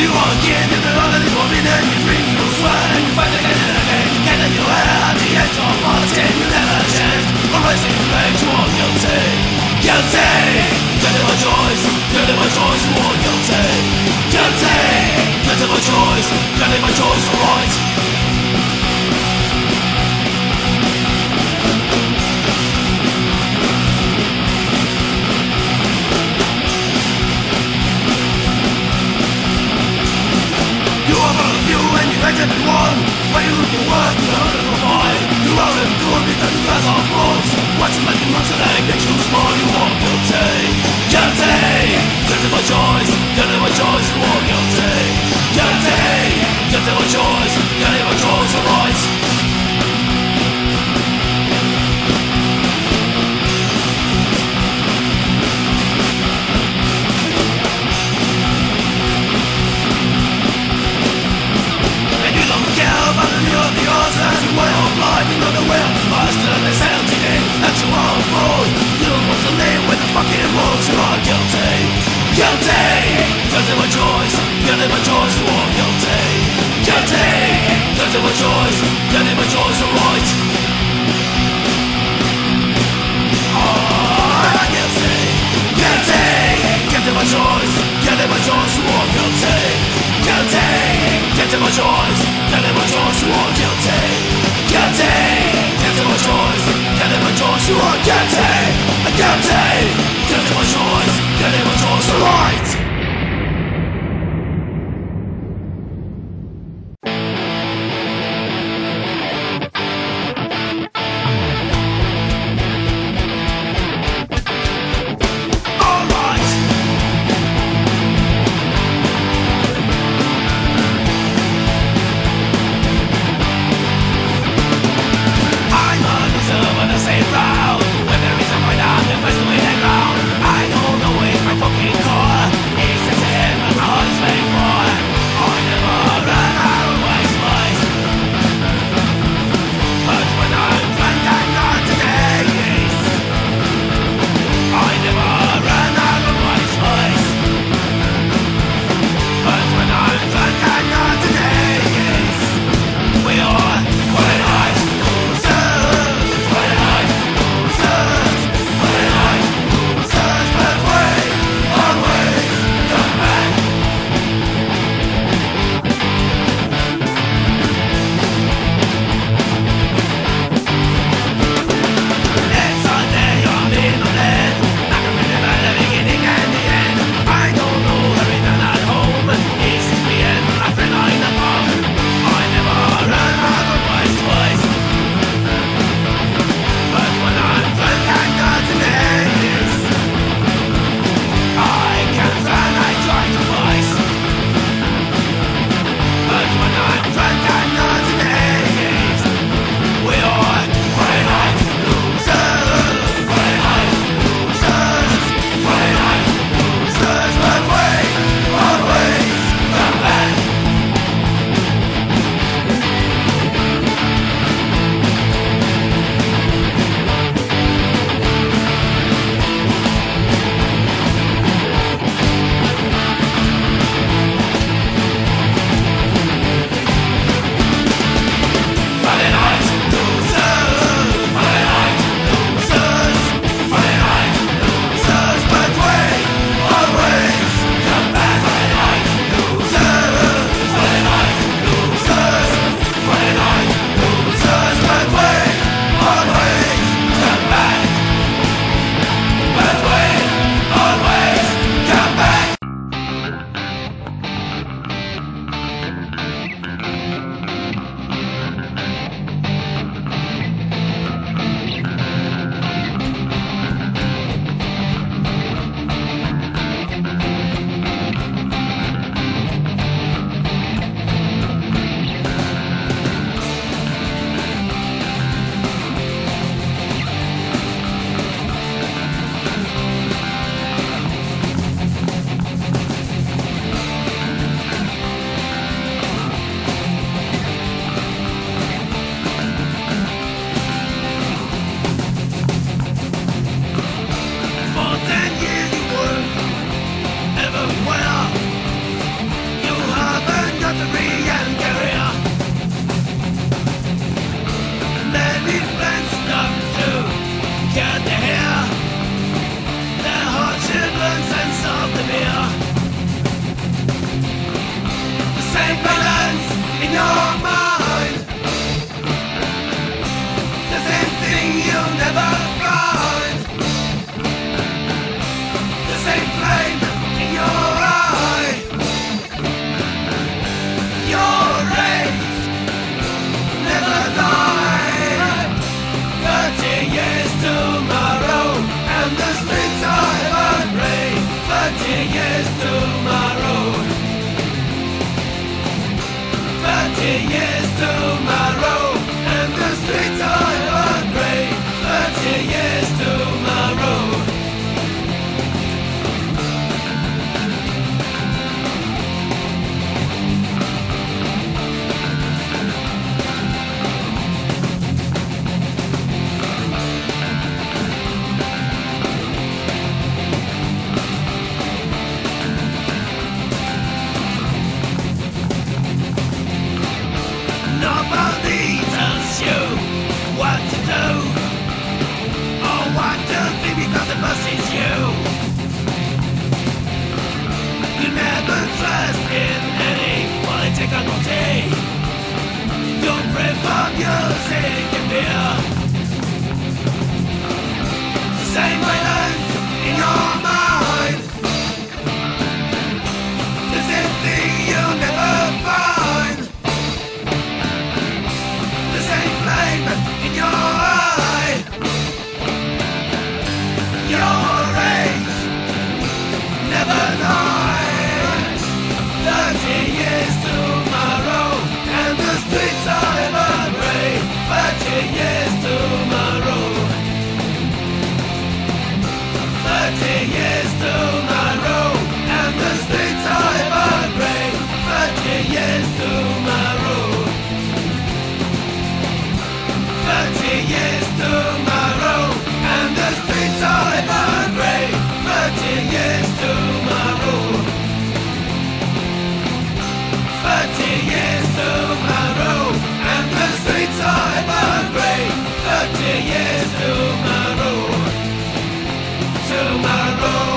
walk in and the other is warming and you drink your sweat. You find again and again, and then you have the edge of heart and you never change. Rising rage, you are guilty. Guilty! You never choice, you never choice, you are guilty. Guilty! You never choice, you never choice, right? Everyone, when you look at work, you're out of the mind. You are in good because you guys are frauds. Watch you making months and that makes you small, you are guilty. Guilty! Guilty by choice, guilty by choice, you are guilty. Guilty! Guilty by choice, guilty by choice, alright. Way of life, you know the way of the master. They say I'm today that you are a fool. You don't want to live with the fucking rules. You are guilty. Guilty. Guilty by choice. Guilty by choice. You are guilty. Guilty. Guilty by choice. Guilty by choice. Alright. Guilty. Guilty. Guilty by choice. Guilty by choice. You are guilty. Guilty. Guilty by choice. Guilty by choice. You are guilty. Guilty! Guilty by choice! Guilty by choice! You are guilty! Guilty! Guilty by choice! Guilty by choice! Right! I know the way my fucking car. Nobody tells you what to do or what to think because the boss is you. You never trust in any political party. Don't pray for music and beer. Say violence in your mind. The same thing you never find. The same flame in your eye. Your rage never dies. 30 years tomorrow and the streets are ever grey. 30 years tomorrow. 30 years tomorrow and the streets are ever grey. 30 years tomorrow. 30 years tomorrow and the streets are ever grey. 30 years tomorrow. 30 years tomorrow and the streets are ever grey. 30 years tomorrow. Tomorrow.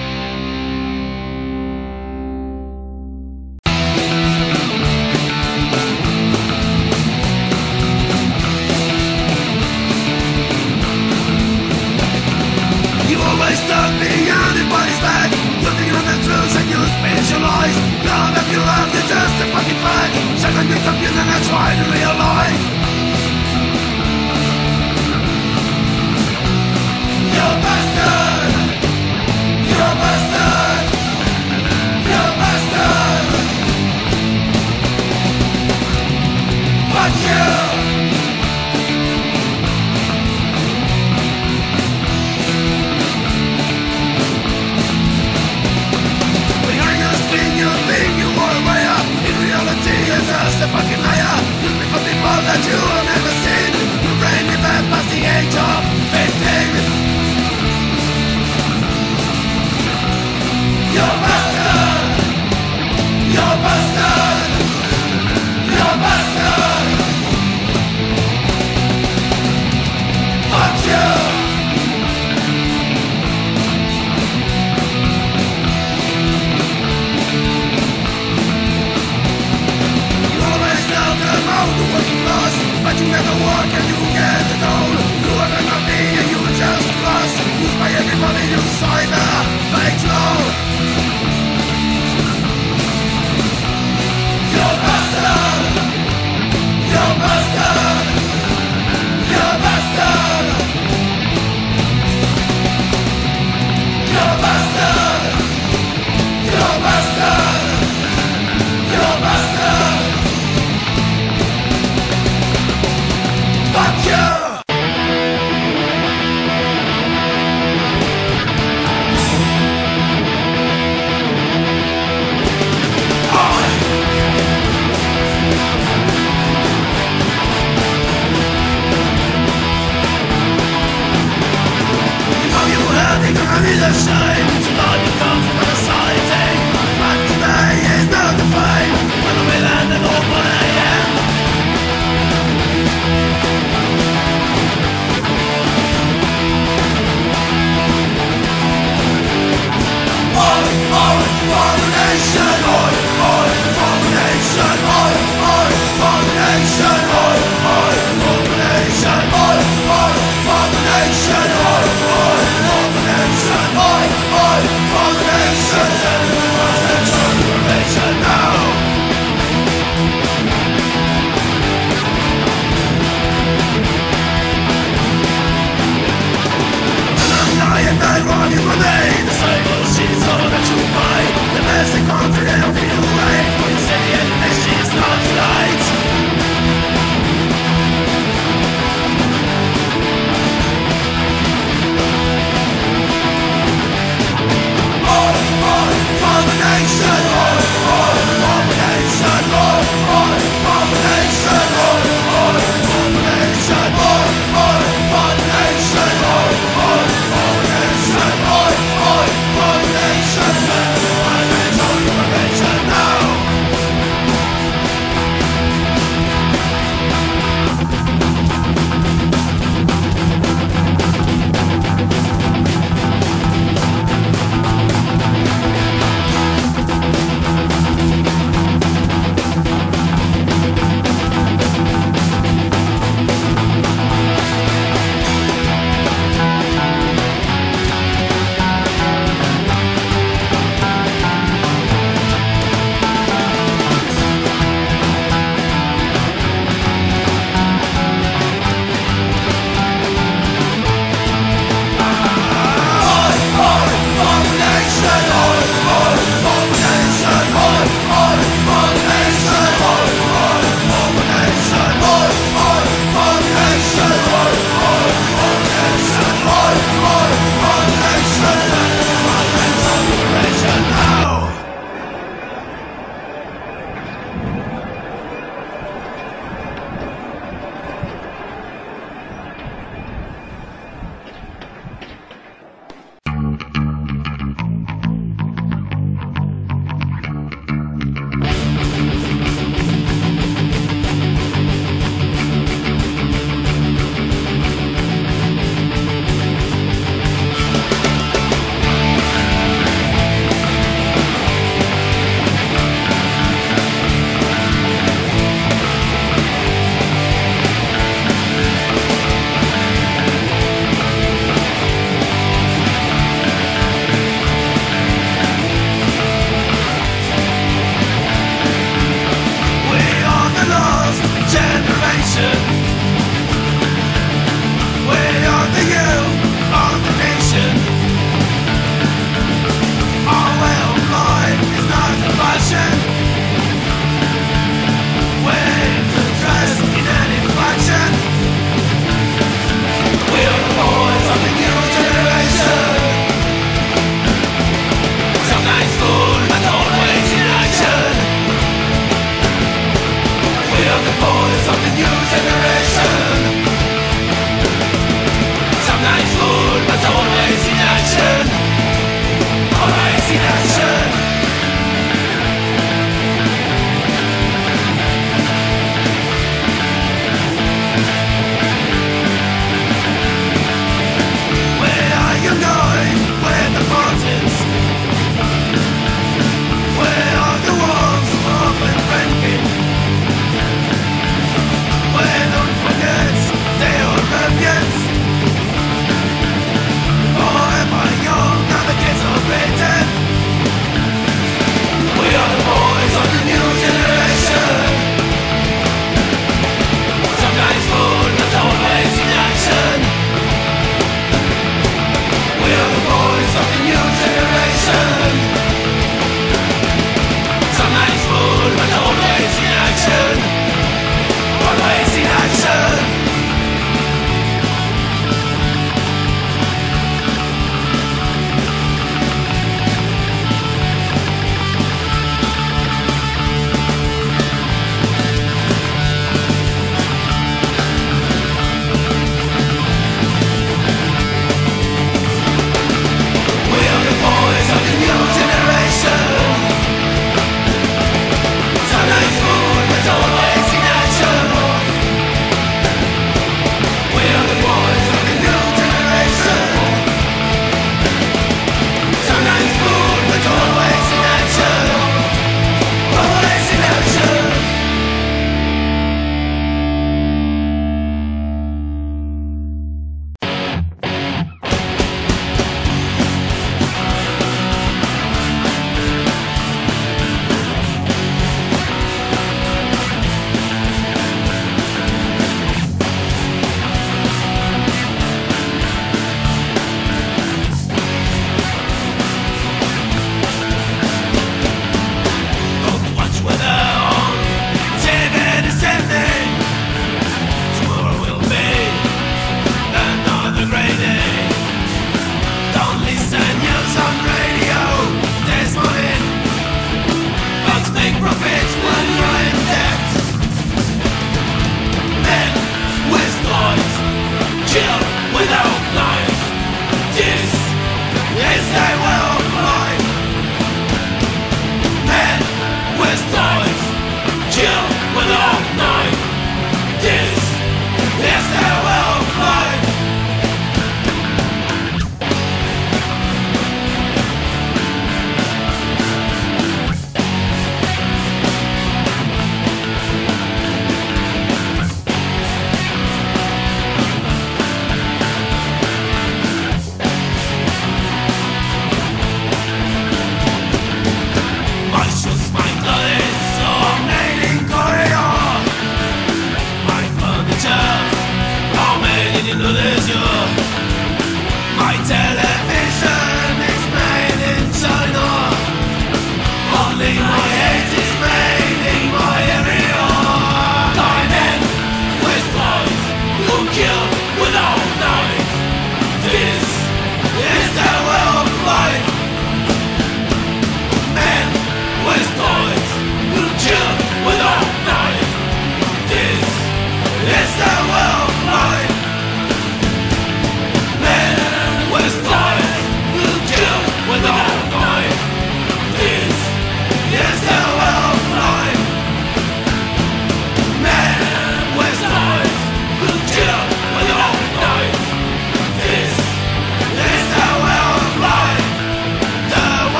You always stuck beyond anybody's back. Looking on the truth and you specialize. Love if you love, you're just a fucking fag. Second you computer and try to realize you're a bastard. You're a bastard. You're a bastard. Fuck you. You're just a fucking liar. You speak for people that you have never seen. Your brain developed past the age of 15. You're a bastard. You're a bastard. You're a bastard. Fuck you. But you never work and you get it all. You are nothing and you just plus. Used by everybody you cyber fake low. You're a bastard. You're a bastard. You're a bastard. You're a bastard. You're a bastard. You're a bastard. Fuck you! voice of the new generation. Sometimes food, but always in action. Always in action. Where are you going? Where the mountains? Where are the walls of Franklin? Where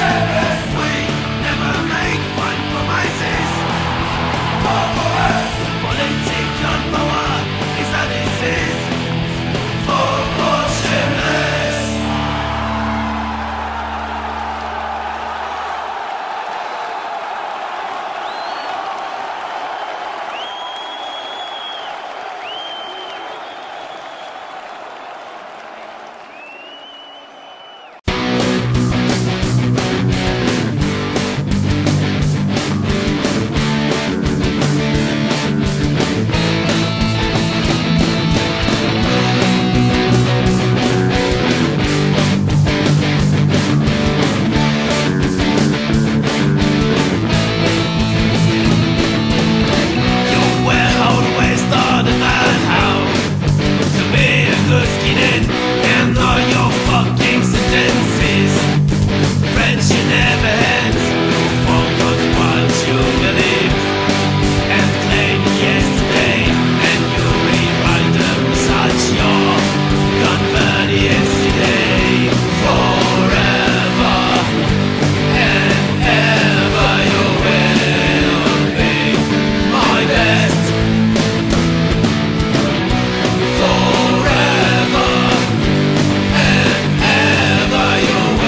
We never make one promises. Political power is a disease for motionless.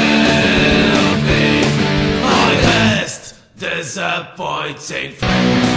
Disappointing friend.